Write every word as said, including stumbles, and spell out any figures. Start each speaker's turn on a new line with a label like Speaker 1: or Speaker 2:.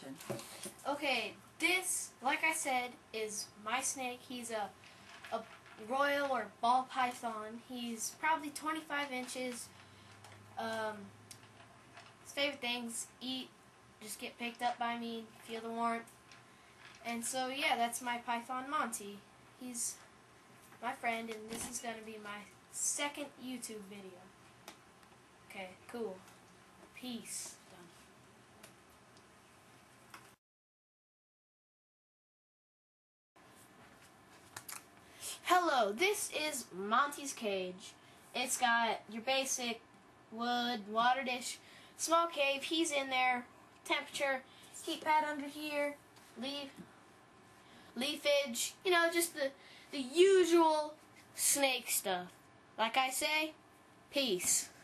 Speaker 1: happen.
Speaker 2: Okay, this, like I said, is my snake. He's a, a royal or ball python. He's probably twenty-five inches. Um, his favorite things, eat, just get picked up by me, feel the warmth. And so, yeah, that's my python, Monty. He's my friend, and this is going to be my second YouTube video. Okay, cool. Peace. Hello, this is Monty's cage. It's got your basic wood, water dish, small cave. He's in there. Temperature, heat pad under here, leaf, leafage. You know, just the the usual snake stuff. Like I say, peace.